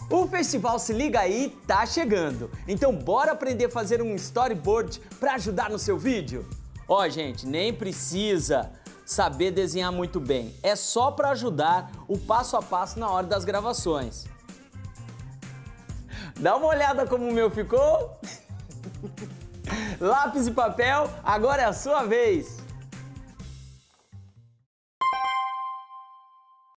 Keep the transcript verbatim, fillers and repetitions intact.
O festival Se Liga Aí tá chegando, então bora aprender a fazer um storyboard para ajudar no seu vídeo? Ó, gente, nem precisa saber desenhar muito bem, é só para ajudar o passo a passo na hora das gravações. Dá uma olhada como o meu ficou? Lápis e papel, agora é a sua vez!